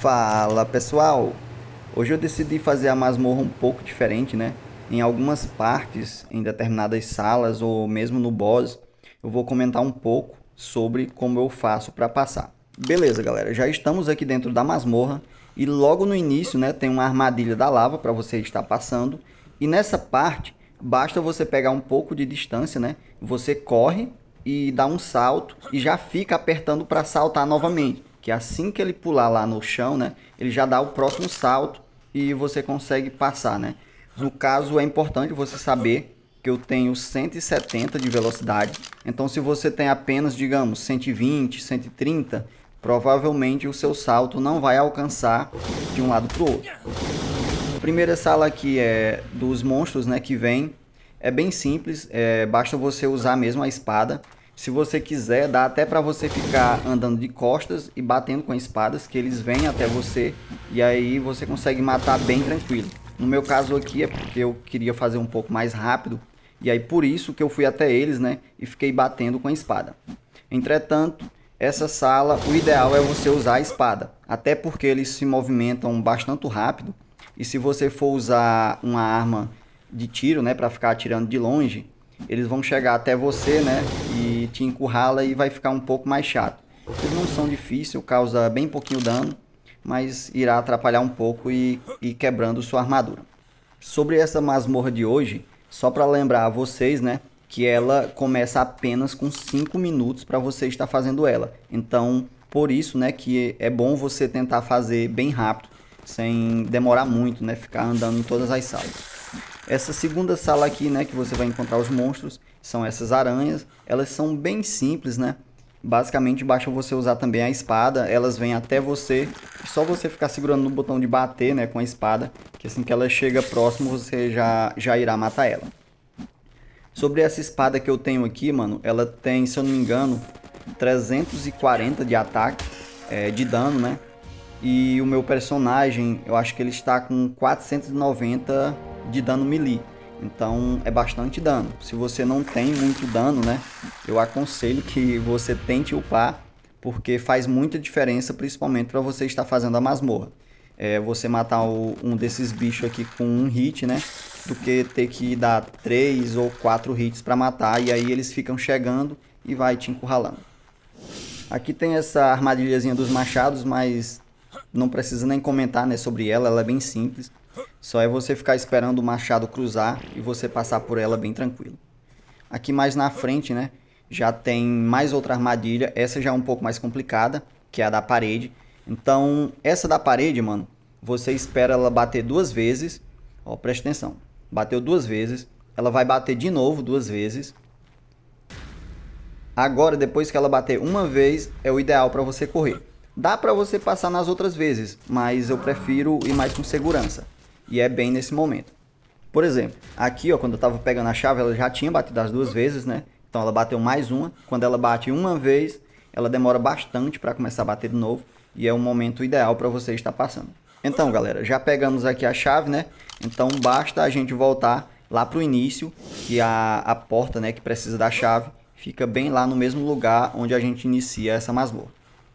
Fala pessoal, hoje eu decidi fazer a masmorra um pouco diferente, né? Em algumas partes, em determinadas salas ou mesmo no boss, eu vou comentar um pouco sobre como eu faço para passar. Beleza, galera, já estamos aqui dentro da masmorra e logo no início, né, tem uma armadilha da lava para você estar passando. E nessa parte, basta você pegar um pouco de distância, né? Você corre e dá um salto e já fica apertando para saltar novamente, que assim que ele pular lá no chão, né, ele já dá o próximo salto e você consegue passar, né? No caso é importante você saber que eu tenho 170 de velocidade, então se você tem apenas, digamos, 120, 130, provavelmente o seu salto não vai alcançar de um lado para o outro. A primeira sala aqui é dos monstros, né, que vem. É bem simples, basta você usar mesmo a espada. Se você quiser, dá até para você ficar andando de costas e batendo com espadas, que eles vêm até você e aí você consegue matar bem tranquilo. No meu caso aqui é porque eu queria fazer um pouco mais rápido e aí por isso que eu fui até eles, né, e fiquei batendo com a espada. Entretanto, essa sala, o ideal é você usar a espada, até porque eles se movimentam bastante rápido e se você for usar uma arma de tiro, né, para ficar atirando de longe, eles vão chegar até você, né, e te encurrala e vai ficar um pouco mais chato. Eles não são difíceis, causa bem pouquinho dano, mas irá atrapalhar um pouco e quebrando sua armadura. Sobre essa masmorra de hoje, só para lembrar a vocês, né, que ela começa apenas com 5 minutos para você estar fazendo ela. Então, por isso, né, que é bom você tentar fazer bem rápido, sem demorar muito, né, ficar andando em todas as salas. Essa segunda sala aqui, né, que você vai encontrar os monstros, são essas aranhas. Elas são bem simples, né? Basicamente, basta você usar também a espada, elas vêm até você, é só você ficar segurando no botão de bater, né, com a espada, que assim que ela chega próximo, você já irá matar ela. Sobre essa espada que eu tenho aqui, mano, ela tem, se eu não me engano, 340 de ataque, de dano, né? E o meu personagem, eu acho que ele está com 490 de dano melee. Então é bastante dano. Se você não tem muito dano, né? Eu aconselho que você tente upar, porque faz muita diferença, principalmente para você estar fazendo a masmorra. Você matar um desses bichos aqui com um hit, né? Do que ter que dar 3 ou 4 hits para matar. E aí eles ficam chegando e vai te encurralando. Aqui tem essa armadilhazinha dos machados, mas não precisa nem comentar, né, sobre ela, ela é bem simples. Só é você ficar esperando o machado cruzar e você passar por ela bem tranquilo. Aqui mais na frente, né, já tem mais outra armadilha, essa já é um pouco mais complicada, que é a da parede. Então, essa da parede, mano, você espera ela bater duas vezes. Ó, presta atenção. Bateu duas vezes, ela vai bater de novo duas vezes. Agora, depois que ela bater uma vez, é o ideal para você correr. Dá para você passar nas outras vezes, mas eu prefiro ir mais com segurança. E é bem nesse momento. Por exemplo, aqui, ó, quando eu estava pegando a chave, ela já tinha batido as duas vezes, né? Então ela bateu mais uma. Quando ela bate uma vez, ela demora bastante para começar a bater de novo. E é o momento ideal para você estar passando. Então, galera, já pegamos aqui a chave, né? Então basta a gente voltar lá para o início, que a porta, né, que precisa da chave, fica bem lá no mesmo lugar onde a gente inicia essa masmorra.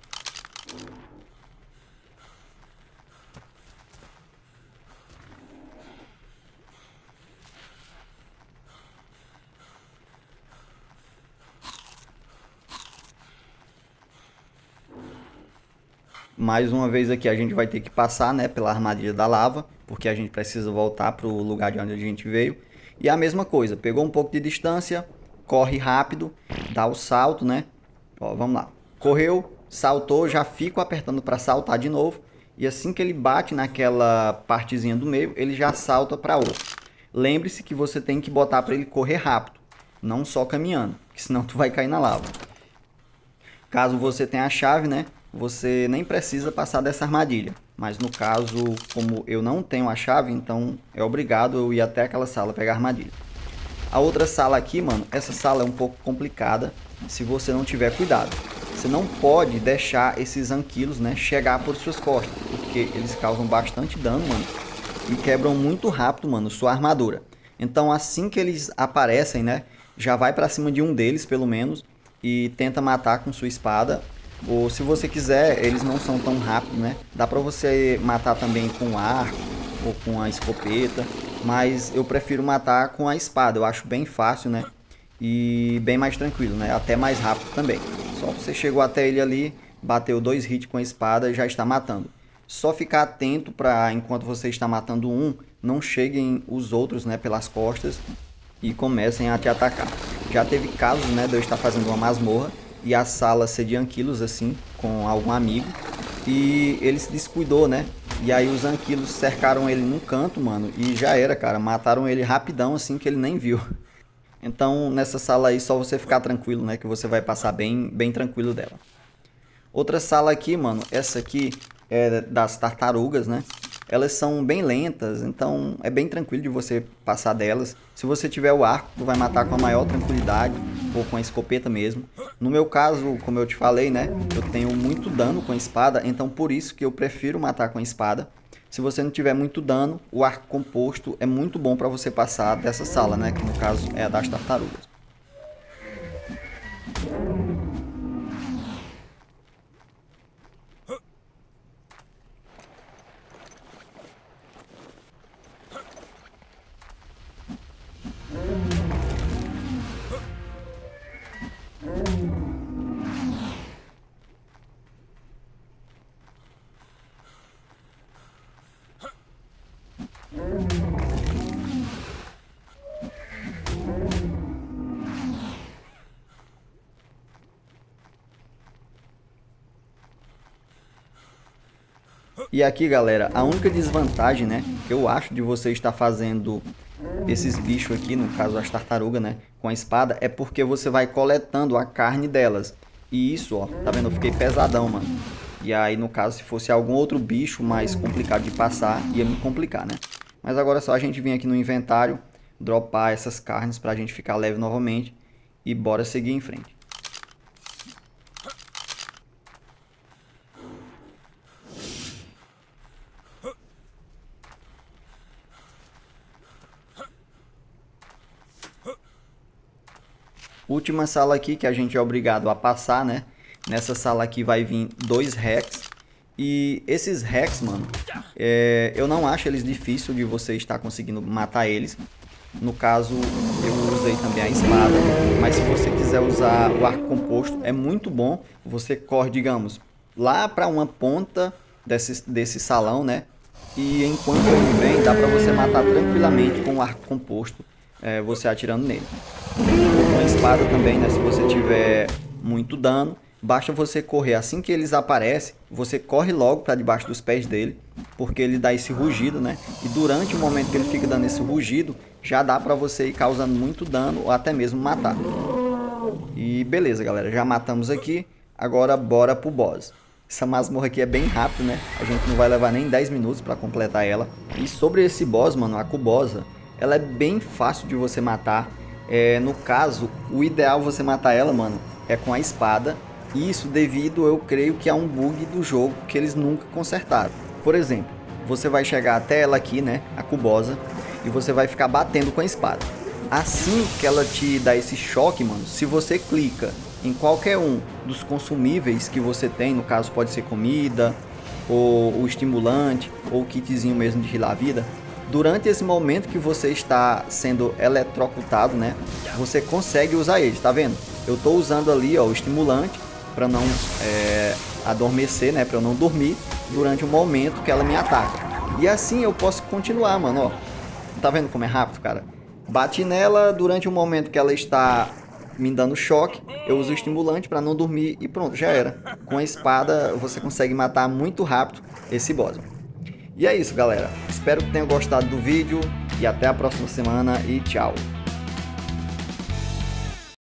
Mais uma vez aqui a gente vai ter que passar, né, pela armadilha da lava, porque a gente precisa voltar para o lugar de onde a gente veio. E a mesma coisa, pegou um pouco de distância, corre rápido, dá o salto, né? Ó, vamos lá. Correu, saltou, já fico apertando para saltar de novo. E assim que ele bate naquela partezinha do meio, ele já salta para outra. Lembre-se que você tem que botar para ele correr rápido, não só caminhando, que senão tu vai cair na lava. Caso você tenha a chave, né, você nem precisa passar dessa armadilha. Mas no caso, como eu não tenho a chave, então é obrigado eu ir até aquela sala pegar a armadilha. A outra sala aqui, mano, essa sala é um pouco complicada se você não tiver cuidado. Você não pode deixar esses anquilos, né, chegar por suas costas, porque eles causam bastante dano, mano, e quebram muito rápido, mano, sua armadura. Então assim que eles aparecem, né, já vai pra cima de um deles, pelo menos, e tenta matar com sua espada. Ou se você quiser, eles não são tão rápidos, né? Dá pra você matar também com arco ou com a escopeta, mas eu prefiro matar com a espada. Eu acho bem fácil, né? E bem mais tranquilo, né? Até mais rápido também. Só você chegou até ele ali, bateu 2 hits com a espada e já está matando. Só ficar atento para enquanto você está matando um, não cheguem os outros, né, pelas costas e comecem a te atacar. Já teve casos, né, de eu estar fazendo uma masmorra e a sala ser de anquilos assim, com algum amigo, e ele se descuidou, né? E aí os anquilos cercaram ele num canto, mano, e já era, cara, mataram ele rapidão assim que ele nem viu. Então, nessa sala aí, só você ficar tranquilo, né? Que você vai passar bem tranquilo dela. Outra sala aqui, mano, essa aqui é das tartarugas, né? Elas são bem lentas, então é bem tranquilo de você passar delas. Se você tiver o arco, tu vai matar com a maior tranquilidade, ou com a escopeta mesmo. No meu caso, como eu te falei, né? Eu tenho muito dano com a espada, então por isso que eu prefiro matar com a espada. Se você não tiver muito dano, o arco composto é muito bom para você passar dessa sala, né? Que no caso é a das tartarugas. E aqui, galera, a única desvantagem, né, que eu acho de você estar fazendo esses bichos aqui, no caso as tartarugas, né, com a espada, é porque você vai coletando a carne delas. E isso, ó, tá vendo? Eu fiquei pesadão, mano. E aí, no caso, se fosse algum outro bicho mais complicado de passar, ia me complicar, né? Mas agora é só a gente vir aqui no inventário, dropar essas carnes pra gente ficar leve novamente e bora seguir em frente. Última sala aqui que a gente é obrigado a passar, né? Nessa sala aqui vai vir 2 Rex. E esses Rex, mano, eu não acho eles difícil de você estar conseguindo matar eles. No caso, eu usei também a espada. Mas se você quiser usar o arco composto, é muito bom. Você corre, digamos, lá para uma ponta desse salão, né? E enquanto ele vem, dá para você matar tranquilamente com o arco composto, você atirando nele. Com a espada também, né? Se você tiver muito dano, basta você correr. Assim que eles aparecem, você corre logo para debaixo dos pés dele, porque ele dá esse rugido, né? E durante o momento que ele fica dando esse rugido, já dá para você ir causando muito dano ou até mesmo matar. E beleza, galera, já matamos aqui. Agora bora pro boss. Essa masmorra aqui é bem rápido, né? A gente não vai levar nem 10 minutos para completar ela. E sobre esse boss, mano, a Cubosa, ela é bem fácil de você matar. No caso, o ideal você matar ela, mano, é com a espada. Isso devido, eu creio que a um bug do jogo que eles nunca consertaram. Por exemplo, você vai chegar até ela aqui, né, a Cubosa, e você vai ficar batendo com a espada. Assim que ela te dá esse choque, mano, se você clica em qualquer um dos consumíveis que você tem, no caso pode ser comida, ou o estimulante, ou o kitzinho mesmo de healar a vida, durante esse momento que você está sendo eletrocutado, né, você consegue usar ele, tá vendo? Eu tô usando ali, ó, o estimulante para não adormecer, né, para eu não dormir durante o momento que ela me ataca. E assim eu posso continuar, mano, ó. Tá vendo como é rápido, cara? Bati nela durante o momento que ela está me dando choque, eu uso o estimulante para não dormir e pronto, já era. Com a espada você consegue matar muito rápido esse boss. E é isso, galera. Espero que tenham gostado do vídeo e até a próxima semana e tchau.